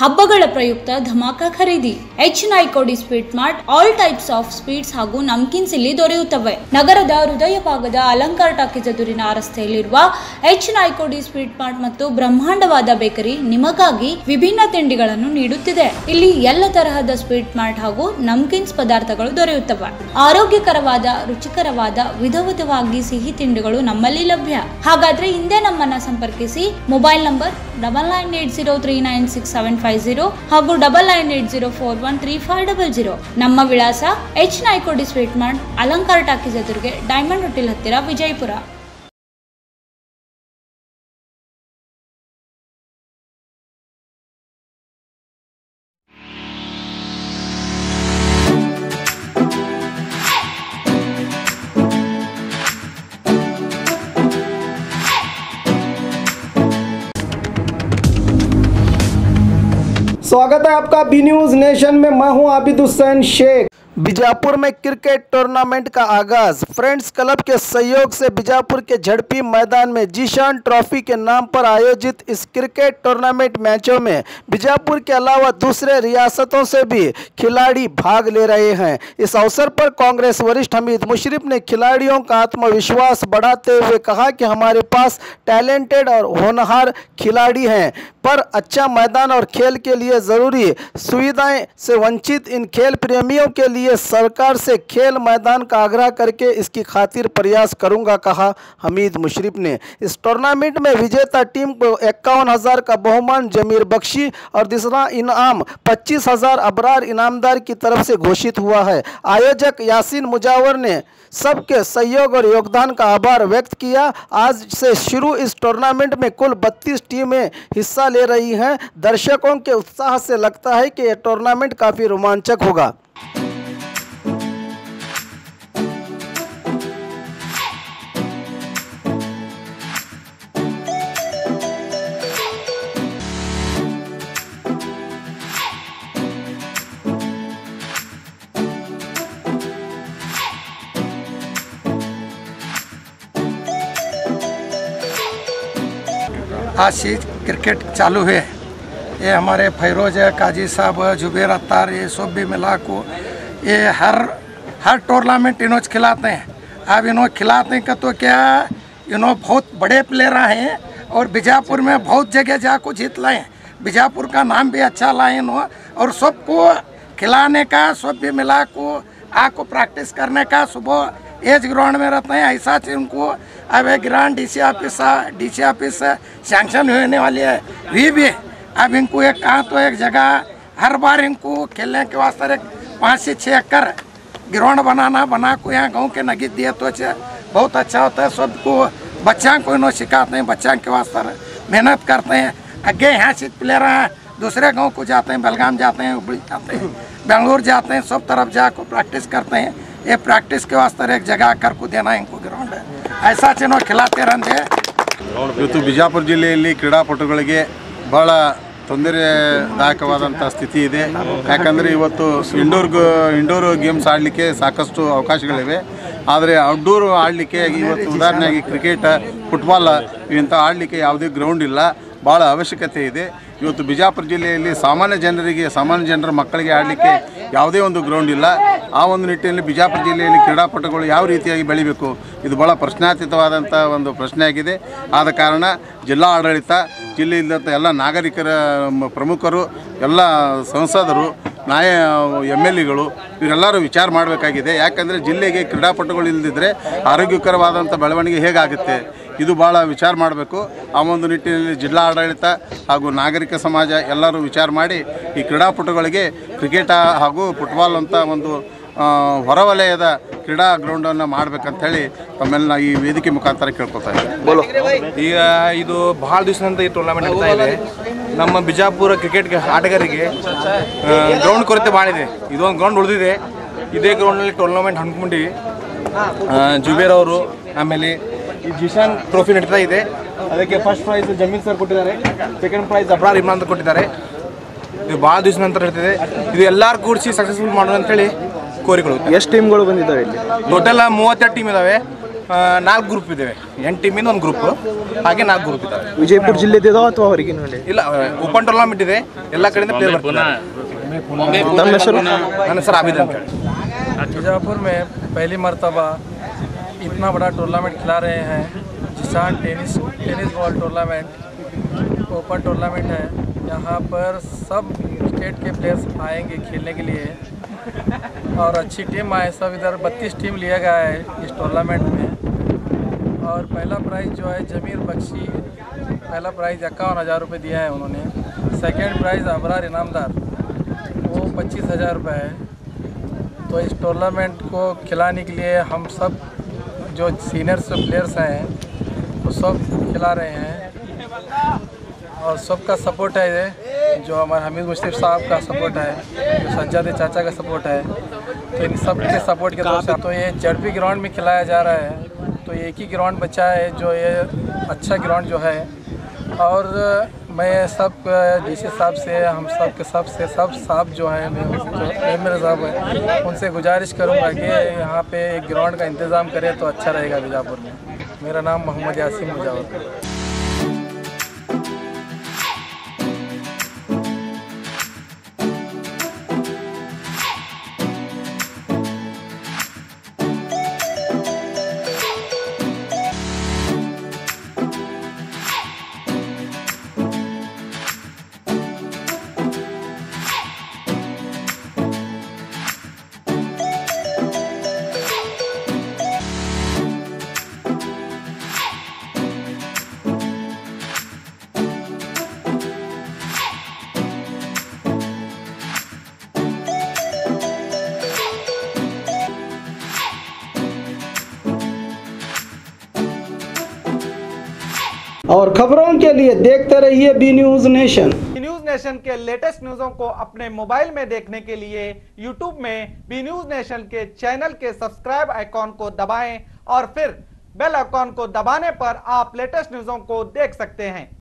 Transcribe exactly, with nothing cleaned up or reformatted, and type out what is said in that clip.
ಹಬ್ಬಗಳ ಪ್ರಯುಕ್ತ ಧಮಾಕ ಖರೀದಿ. H Naykodi sweet mart all types of sweets ಹಾಗೂ ನಮ್ಕಿನ್ಸ್ ಇಲ್ಲಿ ದೊರೆಯುತ್ತವೆ. ನಗರದ ಹೃದಯ ಭಾಗದ ಅಲಂಕಾರ ಟಾಕೀಸ್ ಎದುರಿನ ರಸ್ತೆಯಲ್ಲಿರುವ ಎಚ್ ನಾಯ್ಕೋಡಿ ಸ್ವೀಟ್ ಮಾರ್ಟ್ ಮತ್ತು ಬ್ರಹ್ಮಾಂಡವಾದ ಬೇಕರಿ ನಿಮಗಾಗಿ ವಿಭಿನ್ನ ತಿಂಡಿಗಳನ್ನು ನೀಡುತ್ತಿದೆ. ಇಲ್ಲಿ ಎಲ್ಲ ತರಹದ ಸ್ವೀಟ್ ಮಾರ್ಟ್ ಹಾಗೂ ನಮ್ಕಿನ್ಸ್ ಪದಾರ್ಥಗಳು ದೊರೆಯುತ್ತವೆ. ಆರೋಗ್ಯಕರವಾದ, ರುಚಿಕರವಾದ, ವಿಧ ವಿಧವಾಗಿ ಸಿಹಿ ತಿಂಡಿಗಳು ನಮ್ಮಲ್ಲಿ ಲಭ್ಯ. ಹಾಗಾದ್ರೆ ಹಿಂದೆ ನಮ್ಮನ್ನ ಸಂಪರ್ಕಿಸಿ. Mobile number double nine eight zero three nine six seven five zero ಹಾಗೂ double nine eight zero four one three five double zero. ನಮ್ಮ ವಿಳಾಸ H Naykodi sweet mart, Alankara talkies ಎದುರಿಗೆ, ಡೈಮಂಡ್ ಹೋಟೆಲ್ ಹತ್ತಿರ, ವಿಜಯಪುರ. स्वागत है आपका बी न्यूज नेशन में। मैं हूं आबिद हुसैन शेख। बीजापुर में क्रिकेट टूर्नामेंट का आगाज। फ्रेंड्स क्लब के सहयोग से बीजापुर के झड़पी मैदान में जीशान ट्रॉफी के नाम पर आयोजित इस क्रिकेट टूर्नामेंट मैचों में बीजापुर के अलावा दूसरे रियासतों से भी खिलाड़ी भाग ले रहे हैं। इस अवसर पर कांग्रेस वरिष्ठ हमीद मुशर्रफ ने खिलाड़ियों का आत्मविश्वास बढ़ाते हुए कहा कि हमारे पास टैलेंटेड और होनहार खिलाड़ी हैं, पर अच्छा मैदान और खेल के लिए ज़रूरी सुविधाएं से वंचित इन खेल प्रेमियों के लिए सरकार से खेल मैदान का आग्रह करके इसकी खातिर प्रयास करूंगा, कहा हमीद मुशर्रफ ने। इस टूर्नामेंट में विजेता टीम को इक्यावन हज़ार का बहुमान जमीर बख्शी और दूसरा इनाम पच्चीस हज़ार अबरार इनामदार की तरफ से घोषित हुआ है। आयोजक यासीन मुजावर ने सबके सहयोग और योगदान का आभार व्यक्त किया। आज से शुरू इस टूर्नामेंट में कुल बत्तीस टीमें हिस्सा ले रही हैं। दर्शकों के उत्साह से लगता है कि यह टूर्नामेंट काफ़ी रोमांचक होगा। आज से क्रिकेट चालू है। ये हमारे फैरोज काजी साहब, जुबेर अत्तार, ये सब भी मिला को ये हर हर टूर्नामेंट इन्होंने खिलाते हैं। अब इन्होंने खिलाते हैं का तो क्या, इन्होंने बहुत बड़े प्लेयर हैं और बीजापुर में बहुत जगह जाकर जीत लाए हैं। बीजापुर का नाम भी अच्छा लाए इन्होंने और सबको खिलाने का, सब भी मिला को आको प्रैक्टिस करने का। सुबह एज ग्राउंड में रहते हैं, ऐसा इनको अब एक ground D C office D C office sanction होने वाली है। वी भी अब इनको एक कहाँ तो एक जगह हर बार इनको खेलने के वास्ते एक पाँच से छः एकड़ ग्राउंड बनाना बना को यहाँ गाँव के नगीत दिए तो बहुत अच्छा होता है। सबको बच्चा को इन्होंने सिखाते हैं, बच्चा के वास्ते मेहनत करते हैं। आगे यहाँ से प्लेयर हैं, दूसरे गाँव को जाते हैं, बेलगाम जाते हैं, हुबली जाते हैं, बेंगलुरु जाते हैं, सब तरफ जाकर प्रैक्टिस करते हैं। ये प्रैक्टिस के वास्ते एक जगह कर को देना इनको ग्राउंड है, ऐसा चीनों खिलाते रहते हैं। ಇವತ್ತು ಬಿಜಾಪುರ ಜಿಲ್ಲೆಯಲ್ಲಿ ಕ್ರೀಡಾಪಟುಗಳಿಗೆ ಭಾಳ ತೊಂದರೆದಾಯಕವಾದಂಥ ಸ್ಥಿತಿ ಇದೆ. ಯಾಕಂದರೆ ಇವತ್ತು ಇಂಡೋರ್ ಇಂಡೋರ್ ಗೇಮ್ಸ್ ಆಡಲಿಕ್ಕೆ ಸಾಕಷ್ಟು ಅವಕಾಶಗಳಿವೆ, ಆದರೆ ಔಟ್ಡೋರ್ ಆಡಲಿಕ್ಕೆ ಇವತ್ತು ಉದಾಹರಣೆಯಾಗಿ ಕ್ರಿಕೆಟ್, ಫುಟ್ಬಾಲ್ ಇಂಥ ಆಡಲಿಕ್ಕೆ ಯಾವುದೇ ಗ್ರೌಂಡ್ ಇಲ್ಲ, ಭಾಳ ಅವಶ್ಯಕತೆ ಇದೆ. ಇವತ್ತು ಬಿಜಾಪುರ ಜಿಲ್ಲೆಯಲ್ಲಿ ಸಾಮಾನ್ಯ ಜನರಿಗೆ, ಸಾಮಾನ್ಯ ಜನರ ಮಕ್ಕಳಿಗೆ ಆಡಲಿಕ್ಕೆ ಯಾವುದೇ ಒಂದು ಗ್ರೌಂಡ್ ಇಲ್ಲ. ಆ ಒಂದು ನಿಟ್ಟಿನಲ್ಲಿ ಬಿಜಾಪುರ ಜಿಲ್ಲೆಯಲ್ಲಿ ಕ್ರೀಡಾಪಟುಗಳು ಯಾವ ರೀತಿಯಾಗಿ ಬೆಳಿಬೇಕು, ಇದು ಭಾಳ ಪ್ರಶ್ನಾತೀತವಾದಂಥ ಒಂದು ಪ್ರಶ್ನೆಯಾಗಿದೆ. ಆದ ಕಾರಣ ಜಿಲ್ಲಾ ಆಡಳಿತ, ಜಿಲ್ಲೆಯಲ್ಲಿದ್ದಂಥ ಎಲ್ಲ ನಾಗರಿಕರ ಪ್ರಮುಖರು, ಎಲ್ಲ ಸಂಸದರು, ನ್ಯಾಯ ಎಮ್ ಎಲ್ ಎಗಳು ಇವರೆಲ್ಲರೂ ವಿಚಾರ ಮಾಡಬೇಕಾಗಿದೆ. ಯಾಕಂದರೆ ಜಿಲ್ಲೆಗೆ ಕ್ರೀಡಾಪಟುಗಳು ಇಲ್ಲದಿದ್ದರೆ ಆರೋಗ್ಯಕರವಾದಂಥ ಬೆಳವಣಿಗೆ ಹೇಗಾಗುತ್ತೆ, ಇದು ಭಾಳ ವಿಚಾರ ಮಾಡಬೇಕು. ಆ ಒಂದು ನಿಟ್ಟಿನಲ್ಲಿ ಜಿಲ್ಲಾ ಆಡಳಿತ ಹಾಗೂ ನಾಗರಿಕ ಸಮಾಜ ಎಲ್ಲರೂ ವಿಚಾರ ಮಾಡಿ ಈ ಕ್ರೀಡಾಪಟುಗಳಿಗೆ ಕ್ರಿಕೆಟ್ ಹಾಗೂ ಫುಟ್ಬಾಲ್ ಅಂತ ಒಂದು ಹೊರವಲಯದ ಕ್ರೀಡಾ ಗ್ರೌಂಡನ್ನು ಮಾಡಬೇಕಂತೇಳಿ ತಮ್ಮೆಲ್ಲ ಈ ವೇದಿಕೆ ಮುಖಾಂತರ ಕೇಳ್ಕೊತಾ ಇದ್ದಾರೆ. ಈಗ ಇದು ಭಾಳ ದಿವಸದಿಂದ ಈ ಟೂರ್ನಮೆಂಟ್ ಆಗ್ತಾ ಇದೆ. ನಮ್ಮ ಬಿಜಾಪುರ ಕ್ರಿಕೆಟ್ ಆಟಗಾರರಿಗೆ ಗ್ರೌಂಡ್ ಕೊರತೆ ಭಾಳ ಇದೆ. ಇದೊಂದು ಗ್ರೌಂಡ್ ಉಳಿದಿದೆ. ಇದೇ ಗ್ರೌಂಡ್ನಲ್ಲಿ ಟೂರ್ನಮೆಂಟ್ ಹಮ್ಮಿಕೊಂಡು ಜುಬೇರ್ ಅವರು, ಆಮೇಲೆ ಈ ಜಿಶಾನ್ ಟ್ರೋಫಿ ನಡೀತಾ ಇದೆ. ಅದಕ್ಕೆ ಫಸ್ಟ್ ಪ್ರೈಸ್ ಜಮೀನ್ ಸರ್ ಕೊಟ್ಟಿದ್ದಾರೆ, ಸೆಕೆಂಡ್ ಪ್ರೈಸ್ ಅಬ್ರಾರ್ ಇಮ್ರಾನ್ ಅಂತ ಕೊಟ್ಟಿದ್ದಾರೆ. ಇದು ಭಾಳ ದಿವಸ ನಂತರ ನಡೀತಿದೆ. ಇದು ಎಲ್ಲರೂ ಕೂಡಿಸಿ ಸಕ್ಸಸ್ಫುಲ್ ಮಾಡೋಣ ಅಂತೇಳಿ ಕೋರಿಕೊಳ್ಳುತ್ತೆ. ಎಷ್ಟು ಟೀಮ್ಗಳು ಬಂದಿದ್ದಾವೆ ಇಲ್ಲಿ? ಟೋಟಲ್ ಮೂವತ್ತೆರಡು ಟೀಮ್ ಇದ್ದಾವೆ. ನಾಲ್ಕು ಗ್ರೂಪ್ ಇದ್ದಾವೆ. ಎಂಟು ಟೀಮಿಂದ ಒಂದು ಗ್ರೂಪ್, ಹಾಗೆ ನಾಲ್ಕು ಗ್ರೂಪ್ ಇದ್ದಾವೆ. ವಿಜಯಪುರ ಜಿಲ್ಲೆದಿದಾವ ಅಥವಾ ಹೊರಗಿನ ಇಲ್ಲ, ಓಪನ್ ಟೂರ್ನಾಮೆಂಟ್ ಇದೆ, ಎಲ್ಲ ಕಡೆಯಿಂದ ಪ್ಲೇಯರ್ ಬರ್ತಾರೆ. ನಮ್ಮ ಹೆಸರು? ನನ್ನ ಹೆಸರು ಆಬಿದ್ ಅಂತ ಹೇಳಿ. बीजापुर में पहली मर्तबा इतना बड़ा टूर्नामेंट खिला रहे हैं. Jisan tennis tennis ball tournament open tournament है. यहाँ पर सब स्टेट के प्लेयर्स आएंगे खेलने के लिए और अच्छी टीम आए. सब इधर बत्तीस टीम लिया गया है इस टूर्नामेंट में. और पहला प्राइज़ जो है जमीर बख्शी, पहला प्राइज़ इक्यावन हज़ार रुपये दिया है उन्होंने. सेकेंड प्राइज़ अबरार इनामदार, वो पच्चीस हज़ार रुपये है. तो इस टूर्नामेंट को खिलाने के लिए हम सब जो सीनियर्स प्लेयर्स हैं वो सब खिला रहे हैं और सबका सपोर्ट है. ये जो हमारे हमीद मुश्तिफ साहब का सपोर्ट है, जो सज्जाद चाचा का सपोर्ट है, तो इन सब के सपोर्ट के तरफ से तो ये जड़पी ग्राउंड में खिलाया जा रहा है. तो एक ही ग्राउंड बचा है जो ये अच्छा ग्राउंड जो है. और मैं सब डीसी साहब से, हम सब के सब से सब साहब जो हैं, मैं मेरे साहब हैं, उनसे गुजारिश करूंगा कि यहाँ पे एक ग्राउंड का इंतज़ाम करें तो अच्छा रहेगा बीजापुर में. मेरा नाम मोहम्मद यासीन मुजावर है. और खबरों के लिए देखते रहिए B news nation. News nation के लेटेस्ट न्यूज़ों को अपने मोबाइल में देखने के लिए यूट्यूब में बी न्यूज नेशन के चैनल के सब्सक्राइब आइकॉन को दबाएं और फिर बेल आइकॉन को दबाने पर आप लेटेस्ट न्यूज़ों को देख सकते हैं.